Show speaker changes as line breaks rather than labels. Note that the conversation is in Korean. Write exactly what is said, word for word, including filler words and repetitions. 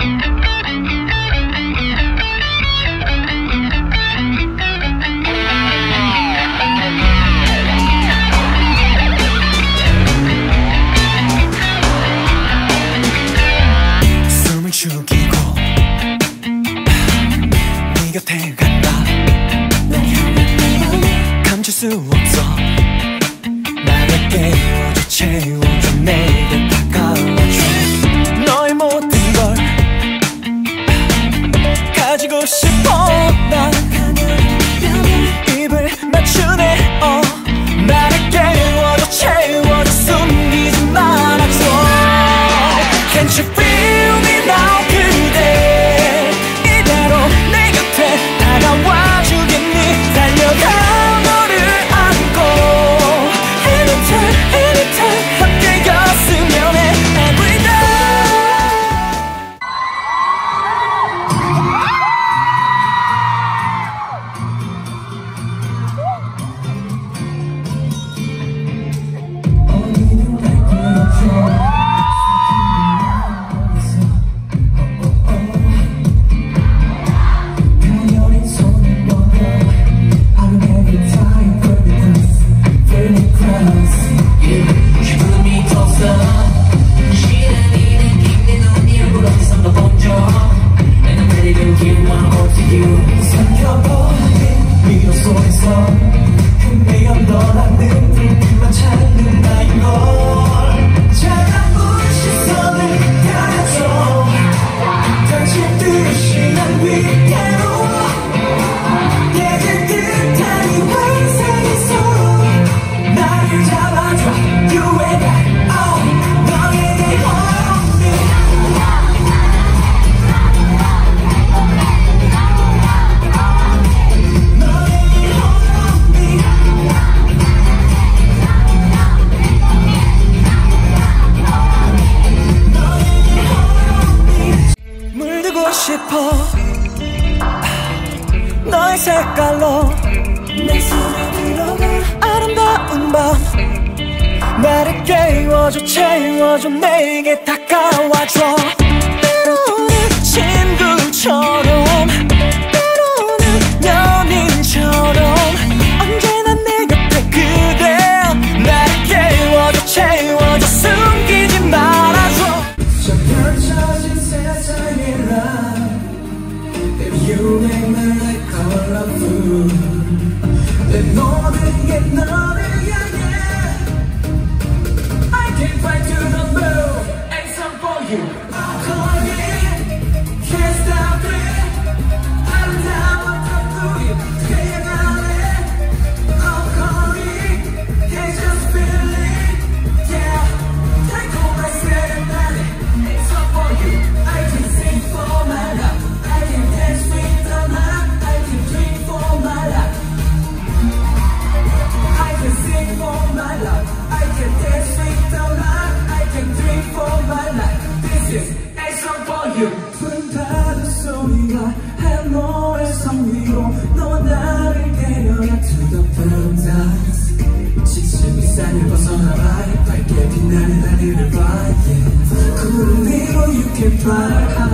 너의 색깔로 내 손에 들어가 아름다운 밤 나를 깨워줘 채워줘 내게 다가와줘 때로는 친구처럼 때로는 연인처럼 언제나 내 곁에 그대 나를 깨워줘 채워줘 숨기지 말아줘 저 펼쳐진 세상이라 You make my life colorful 내 모든 게 너를 향해 I can fly to the moon and some for you I'm calling can't stop it 아름다운 탑도리 태양아래 I'm calling can't just feel it yeah 달콤한 세레나데 and some for you I can sing for my love I can dance with the night I can dream for my life I can sing for my love I can dance with the night I can dream for my life This is a song for you 푸른 바다 소리가 한 노래성 위로 너와 나를 데려가 to the paradise 지친 이 산을 벗어나봐 밝게 빛나는 하늘을 봐 yeah. 구름 위로 you can fly